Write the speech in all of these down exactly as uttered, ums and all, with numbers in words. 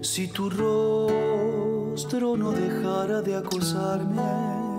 Si tu rostro no dejara de acosarme,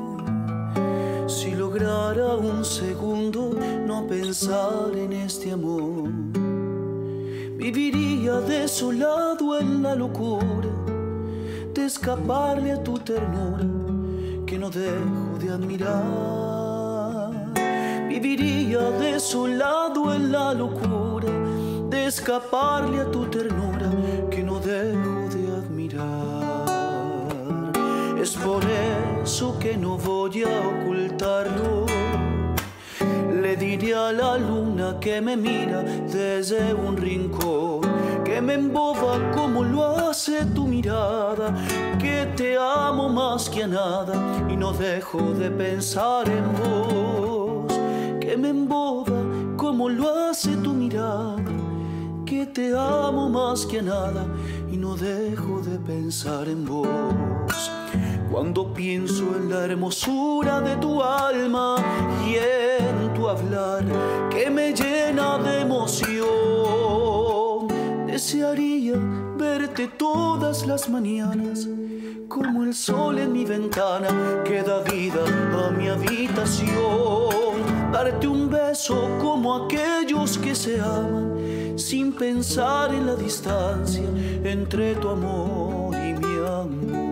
si lograra un segundo no pensar en este amor, viviría desolado en la locura de escaparle a tu ternura que no dejo de admirar. Viviría desolado en la locura de escaparle a tu ternura que no dejo de admirar. Es por eso que no voy a ocultarlo. Le diré a la luna que me mira desde un rincón, que me emboba como lo hace tu mirada, que te amo más que a nada y no dejo de pensar en vos, que me emboba como lo hace tu mirada, que te amo más que a nada y no dejo de pensar en vos. Cuando pienso en la hermosura de tu alma y en tu hablar que me llena de emoción, desearía verte todas las mañanas como el sol en mi ventana que da vida a mi habitación. Darte un beso como aquellos que se aman sin pensar en la distancia entre tu amor y mi amor.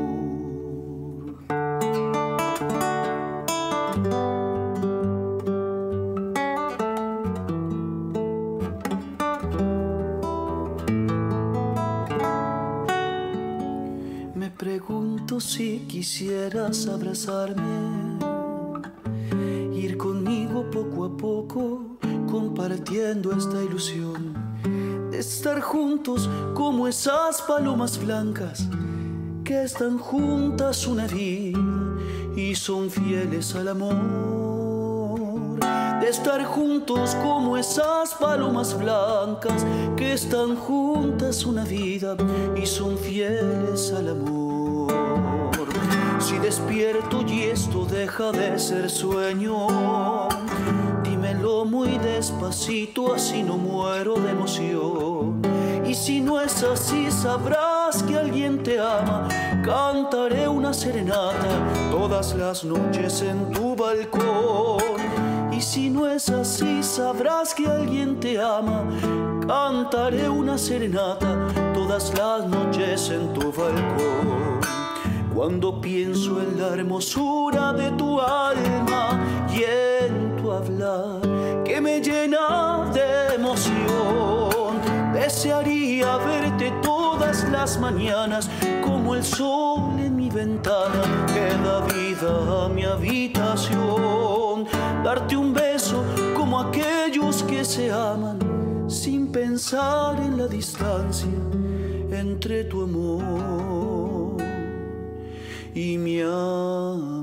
Me pregunto si quisieras abrazarme, ir conmigo poco a poco, compartiendo esta ilusión de estar juntos como esas palomas blancas que están juntas una vida y son fieles al amor. De estar juntos como esas palomas blancas que están juntas una vida y son fieles al amor. Si despierto y esto deja de ser sueño, dímelo muy despacito, así no muero de emoción. Y si no es así, sabrás que alguien te ama. Cantaré una serenata todas las noches en tu balcón. Y si no es así, sabrás que alguien te ama. Cantaré una serenata todas las noches en tu balcón. Cuando pienso en la hermosura de tu alma y en tu hablar que me llena de emoción, desearía verte todas las mañanas como el sol en mi ventana que da vida a mi habitación. Darte un beso como aquellos que se aman sin pensar en la distancia entre tu amor y mi amor.